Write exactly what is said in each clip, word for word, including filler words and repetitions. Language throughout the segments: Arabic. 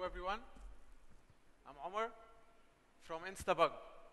everyone. I'm Omar from Instabug.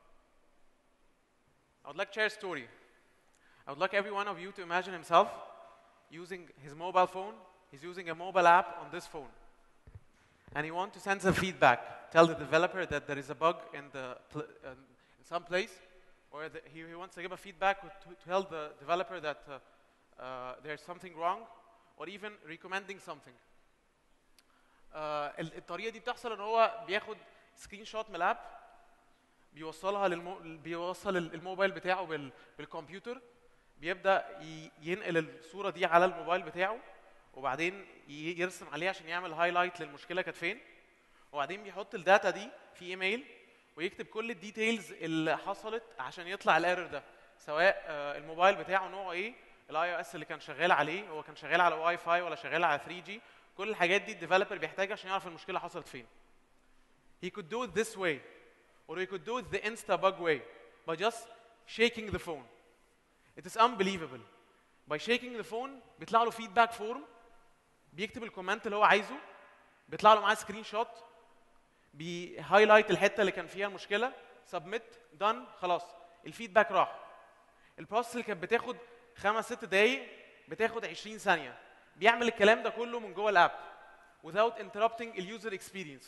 I would like to share a story. I would like every one of you to imagine himself using his mobile phone. He's using a mobile app on this phone. And he wants to send some feedback. Tell the developer that there is a bug in, the pl uh, in some place, or the, he, he wants to give a feedback to, to tell the developer that uh, uh, there's something wrong, or even recommending something. Uh, الطريقة دي بتحصل ان هو بياخد سكرين شوت من الاب، بيوصلها للمو... بيوصل الموبايل بتاعه بال... بالكمبيوتر، بيبدأ ينقل الصورة دي على الموبايل بتاعه، وبعدين يرسم عليه عشان يعمل هايلايت للمشكلة كانت فين، وبعدين بيحط الداتا دي في ايميل ويكتب كل الديتيلز اللي حصلت عشان يطلع الايرور ده، سواء الموبايل بتاعه نوعه ايه، الاي او اس اللي كان شغال عليه، هو كان شغال على واي فاي ولا شغال على ثري جي، كل الحاجات دي الديفلوبر بيحتاجها عشان يعرف المشكلة حصلت فين. He could do it this way, or he could do it the Instabug way, by just shaking the phone. It is unbelievable. By shaking the phone بيطلع له feedback form، بيكتب الكومنت اللي هو عايزه، بيطلع له معاه سكرين شوت، بيهايلايت الحته اللي كان فيها المشكله، سبميت دان، خلاص الفيدباك راح. البروسيس اللي كانت بتاخد خمس ست دقايق بتاخد عشرين ثانيه، بيعمل الكلام ده كله من جوه الاب without interrupting the user experience.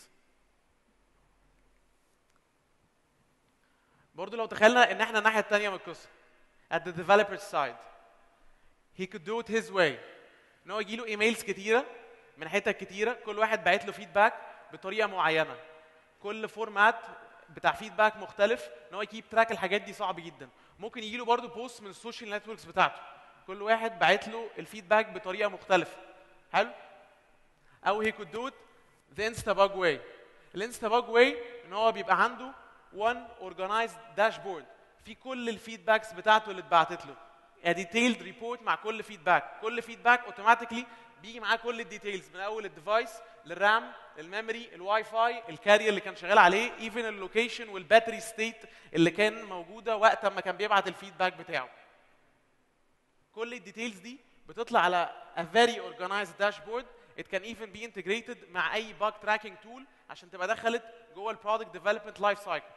برضه لو تخيلنا ان احنا الناحيه الثانيه من القصه at the developer's side, he could do it his way. ان هو يجي له ايميلز كتيره من حتت كتيره، كل واحد باعت له فيدباك بطريقه معينه، كل فورمات بتاع فيدباك مختلف، ان هو يكيب تراك الحاجات دي صعب جدا. ممكن يجي له برضه بوست من السوشيال نتوركس بتاعته، كل واحد باعت له الفيدباك بطريقه مختلفه. حلو؟ او he could do it the Instabug way. الانستاباج واي ان هو بيبقى عنده one organized dashboard في كل الفيدباكس بتاعته اللي اتبعتت له، a detailed report مع كل فيدباك، كل فيدباك اوتوماتيكلي بيجي معاه كل الديتيلز من اول الديفايس للرام، للميموري، الواي فاي، الكارير اللي كان شغال عليه، ايفن اللوكيشن والباتري ستيت اللي كان موجوده وقت ما كان بيبعت الفيدباك بتاعه. كل الديتيلز دي بتطلع على a very organized dashboard. It can even be integrated مع اي bug tracking tool عشان تبقى دخلت جوه البرودكت ديفلوبمنت لايف سايكل.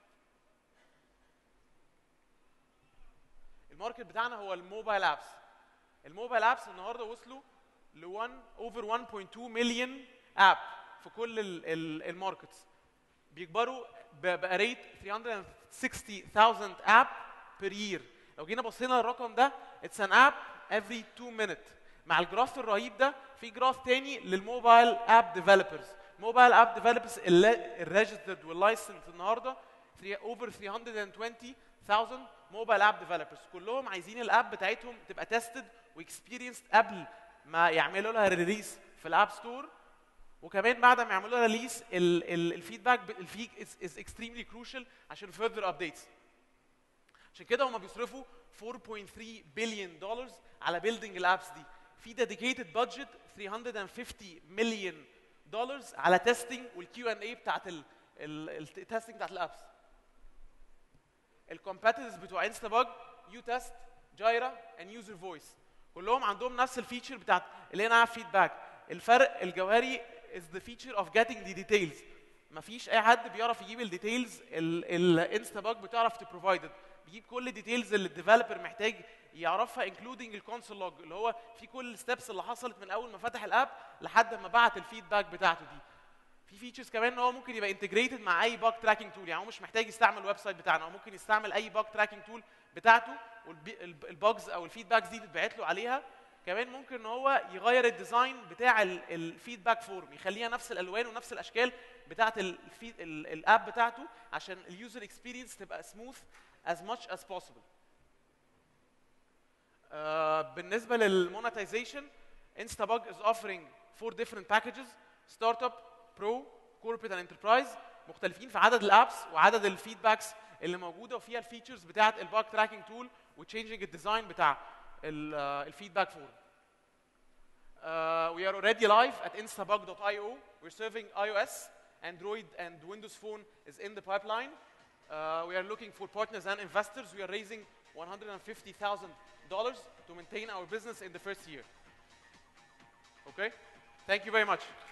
الماركت بتاعنا هو الموبايل ابس. الموبايل ابس النهارده وصلوا ل one over one point two million اب في كل الماركتس، بيكبروا بريت three hundred sixty thousand اب per year. لو جينا بصينا للرقم ده it's an app every two minutes. مع الجراف الرهيب ده في جراف تاني للموبايل اب ديفلوبرز. موبايل اب ديفلوبرز الريجسترد واللايسنس النهارده over three hundred twenty thousand موبايل اب ديفلوبرز، كلهم عايزين الاب بتاعتهم تبقى تيستد واكسبيرينسد قبل ما يعملوا لها ريليس في الاب ستور، وكمان بعد ما يعملوا لها ريليس الفيدباك الفيك از اكستريملي كروشال عشان فurther ابديتس. عشان كده هم بيصرفوا four point three billion dollars على بيلدينج الابس دي. في dedicated budget three hundred fifty million dollars على تيستنج والكيو ان اي بتاعت التستنج بتاعت الابس. الكومبيتيتورز بتوع انستاباج يو تيست، جايرا اند يوزر فويس، كلهم عندهم نفس الفيتشر بتاعت اللي انا فيدباك. الفرق الجوهري is the feature of getting the details. مفيش اي حد بيعرف يجيب الديتيلز الانستاباج بتعرف تبروفايدد، بيجيب كل الديتيلز اللي الديفلوبر محتاج يعرفها including الكونسول لوج اللي هو في كل الستبس اللي حصلت من اول ما فتح الاب لحد ما بعت الفيدباك بتاعته دي. في فيتشرز كمان ان هو ممكن يبقى انتجريتد مع اي باج تراكنج تول، يعني هو مش محتاج يستعمل الويب سايت بتاعنا، هو ممكن يستعمل اي باج تراكنج تول بتاعته والباجز او الفيدباكس دي تتبعت له عليها. كمان ممكن ان هو يغير الديزاين بتاع الفيدباك فورم، يخليها نفس الالوان ونفس الاشكال بتاعه الاب بتاعته عشان اليوزر اكسبيرينس تبقى سموث as much as possible. Uh, بالنسبه للمونetization Instabug is offering four different packages: startup, pro, corporate and enterprise، مختلفين في عدد الابس وعدد الفيدباكس اللي موجوده وفيها الفيتشرز بتاعه الباج تراكنج تول وتشينجينج الديزاين بتاع الفيدباك فورم. Uh, we are already live at instabug dot i o. We're serving iOS, Android and Windows Phone is in the pipeline. Uh, we are looking for partners and investors. We are raising one hundred fifty thousand dollars to maintain our business in the first year. Okay? Thank you very much.